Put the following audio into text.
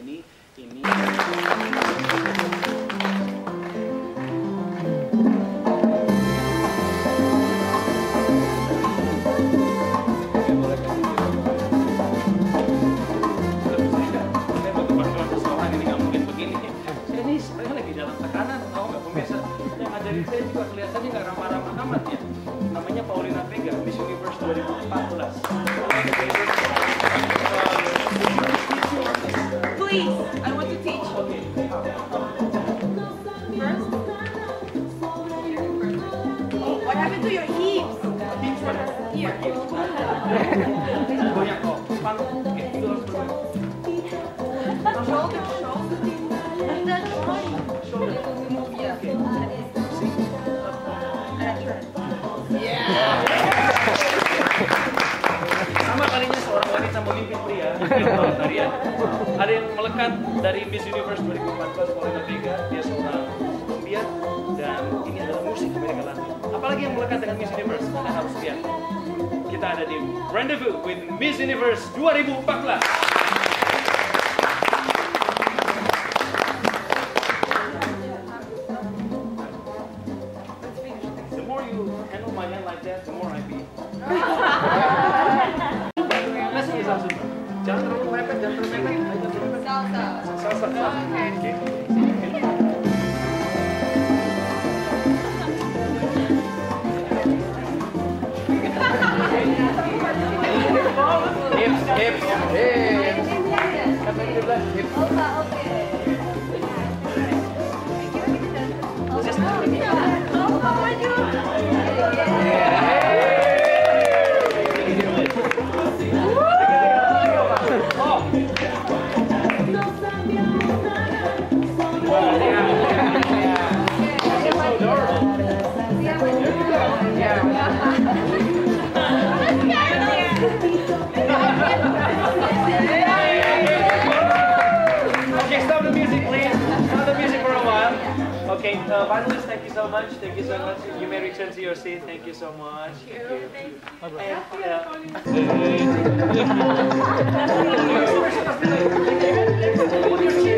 ini. Saya juga kelihatannya nggak ramah-ramah amat ya. Namanya Paulina Vega, Miss Universe 2014. Please, I want to teach. Okay. First. Oh, what happened to your hips? Here. Goyang kok, panggung. Oke, itu harus bergoyang. Shoulder. And then shoulder. Move, yeah. Sama kalinya seorang wanita memimpin pria. Tarian. Ada yang melekat dari Miss Universe 2014 Paulina Vega. Dia seorang pembiat dan ini adalah musik Amerika Latin. Apalagi yang melekat dengan Miss Universe? Anda harus lihat. Kita ada di Rendezvous with Miss Universe 2014. Jangan terlalu mepet. Salsa. Okay. Hips. Okay, finalists, thank you so much. You may return to your seat. Thank you so much. Thank you.